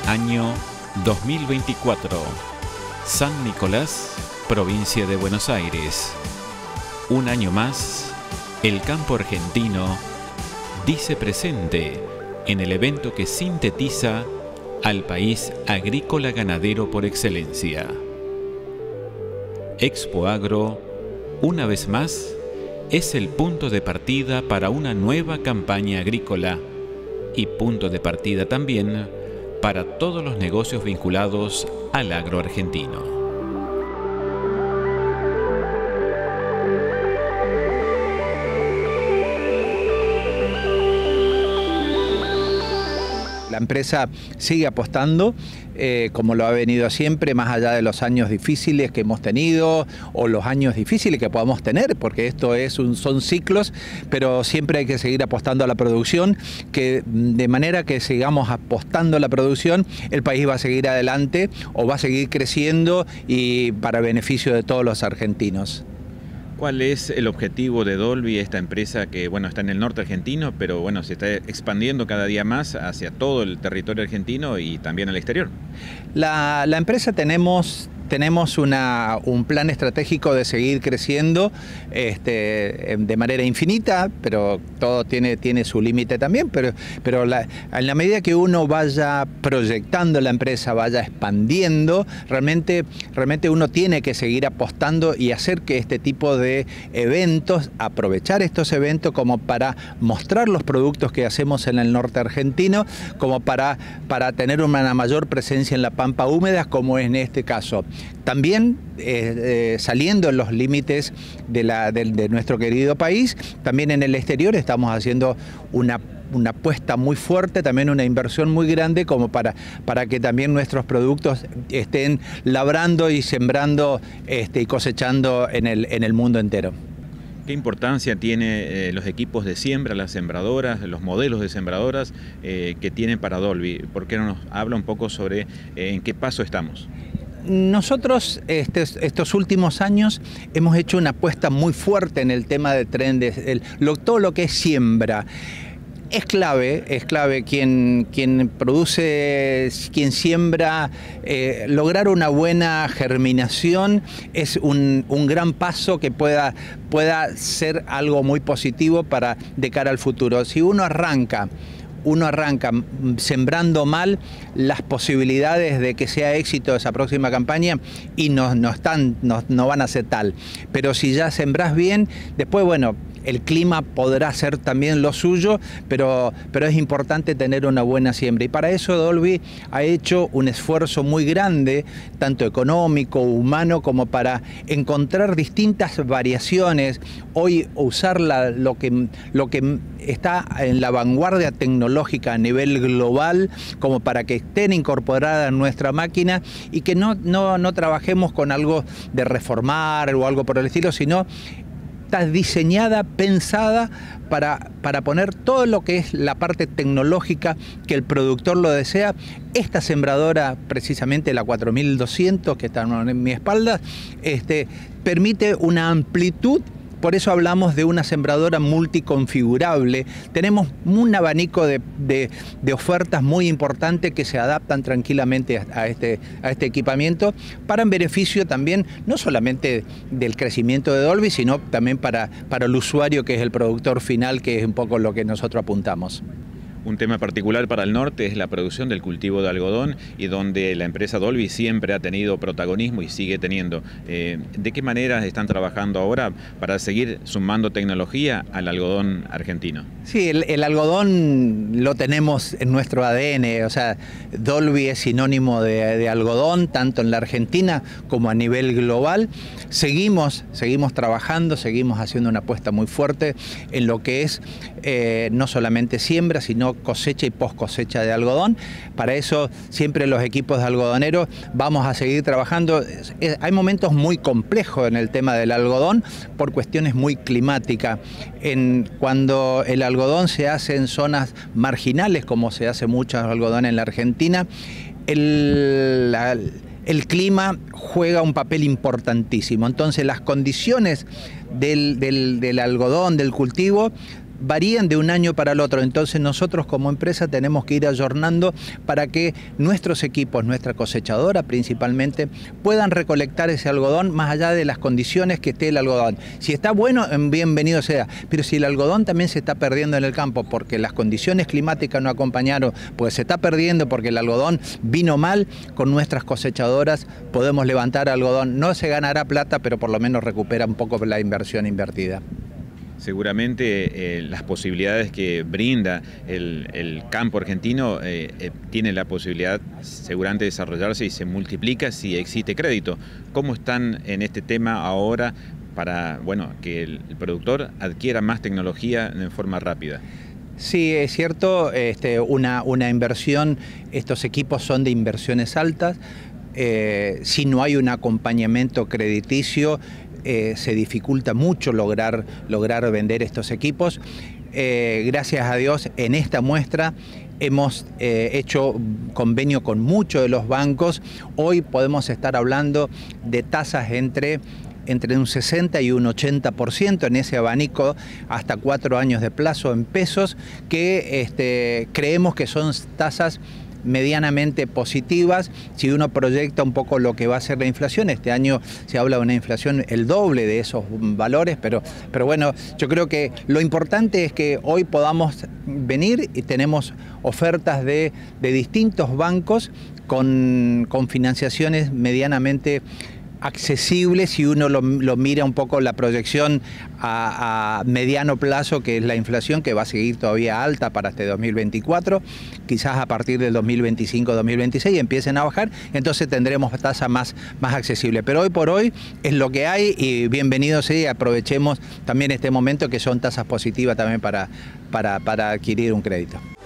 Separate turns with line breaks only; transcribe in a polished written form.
Año 2024. San Nicolás, provincia de Buenos Aires. Un año más, el campo argentino dice presente en el evento que sintetiza al país agrícola ganadero por excelencia. Expo Agro, una vez más, es el punto de partida para una nueva campaña agrícola y punto de partida también para todos los negocios vinculados al agro argentino.
La empresa sigue apostando, como lo ha venido siempre, más allá de los años difíciles que hemos tenido o los años difíciles que podamos tener, porque esto son ciclos, pero siempre hay que seguir apostando a la producción, que de manera que sigamos apostando a la producción, el país va a seguir adelante o va a seguir creciendo y para beneficio de todos los argentinos.
¿Cuál es el objetivo de Dolby, esta empresa que está en el norte argentino, pero se está expandiendo cada día más hacia todo el territorio argentino y también al exterior?
La empresa tenemos un plan estratégico de seguir creciendo de manera infinita, pero todo tiene su límite también, pero en la medida que uno vaya proyectando la empresa, vaya expandiendo, realmente uno tiene que seguir apostando y hacer que este tipo de eventos, aprovechar estos eventos como para mostrar los productos que hacemos en el norte argentino, como para tener una mayor presencia en la pampa húmeda, como es en este caso. También saliendo en los límites de nuestro querido país, también en el exterior estamos haciendo una apuesta muy fuerte, también una inversión muy grande como para que también nuestros productos estén labrando y sembrando y cosechando en el mundo entero.
¿Qué importancia tiene los equipos de siembra, las sembradoras, los modelos de sembradoras que tienen para Dolby? ¿Por qué no nos habla un poco sobre en qué paso estamos?
Nosotros estos últimos años hemos hecho una apuesta muy fuerte en el tema de todo lo que es siembra. Es clave quien produce, quien siembra, lograr una buena germinación es un gran paso que pueda ser algo muy positivo de cara al futuro. Si uno arranca sembrando mal, las posibilidades de que sea éxito esa próxima campaña y no van a ser tal. Pero si ya sembrás bien, después el clima podrá ser también lo suyo, pero es importante tener una buena siembra. Y para eso Dolby ha hecho un esfuerzo muy grande, tanto económico, humano, como para encontrar distintas variaciones. Hoy usar lo que está en la vanguardia tecnológica a nivel global, como para que estén incorporadas en nuestra máquina y que no trabajemos con algo de reformar o algo por el estilo, sino está diseñada, pensada para poner todo lo que es la parte tecnológica que el productor lo desea. Esta sembradora, precisamente la 4200 que está en mi espalda, permite una amplitud. Por eso hablamos de una sembradora multiconfigurable. Tenemos un abanico de ofertas muy importantes que se adaptan tranquilamente a este equipamiento para en beneficio también, no solamente del crecimiento de Dolby, sino también para el usuario que es el productor final, que es un poco lo que nosotros apuntamos.
Un tema particular para el norte es la producción del cultivo de algodón y donde la empresa Dolby siempre ha tenido protagonismo y sigue teniendo. ¿De qué manera están trabajando ahora para seguir sumando tecnología al algodón argentino?
Sí, el algodón lo tenemos en nuestro ADN, o sea, Dolby es sinónimo de algodón, tanto en la Argentina como a nivel global. Seguimos trabajando, seguimos haciendo una apuesta muy fuerte en lo que es no solamente siembra, sino cosecha y post cosecha de algodón. Para eso siempre los equipos de algodoneros vamos a seguir trabajando. Hay momentos muy complejos en el tema del algodón por cuestiones muy climáticas. Cuando el algodón se hace en zonas marginales, como se hace mucho algodón en la Argentina, el clima juega un papel importantísimo. Entonces las condiciones del algodón, del cultivo, varían de un año para el otro. Entonces nosotros como empresa tenemos que ir ayornando para que nuestros equipos, nuestra cosechadora principalmente, puedan recolectar ese algodón más allá de las condiciones que esté el algodón. Si está bueno, bienvenido sea, pero si el algodón también se está perdiendo en el campo porque las condiciones climáticas no acompañaron, pues se está perdiendo porque el algodón vino mal, con nuestras cosechadoras podemos levantar algodón. No se ganará plata, pero por lo menos recupera un poco la inversión invertida.
Seguramente las posibilidades que brinda el campo argentino tiene la posibilidad seguramente de desarrollarse y se multiplica si existe crédito. ¿Cómo están en este tema ahora para que el productor adquiera más tecnología en forma rápida?
Sí, es cierto, una inversión, estos equipos son de inversiones altas. Si no hay un acompañamiento crediticio, se dificulta mucho lograr vender estos equipos. Gracias a Dios, en esta muestra hemos hecho convenio con muchos de los bancos. Hoy podemos estar hablando de tasas entre un 60 y un 80% en ese abanico, hasta 4 años de plazo en pesos, que creemos que son tasas medianamente positivas si uno proyecta un poco lo que va a ser la inflación. Este año se habla de una inflación el doble de esos valores, pero bueno, yo creo que lo importante es que hoy podamos venir y tenemos ofertas de distintos bancos con financiaciones medianamente accesible si uno lo mira un poco la proyección a mediano plazo, que es la inflación, que va a seguir todavía alta para este 2024, quizás a partir del 2025-2026 empiecen a bajar, entonces tendremos tasa más accesible. Pero hoy por hoy es lo que hay y bienvenido sea, y aprovechemos también este momento que son tasas positivas también para adquirir un crédito.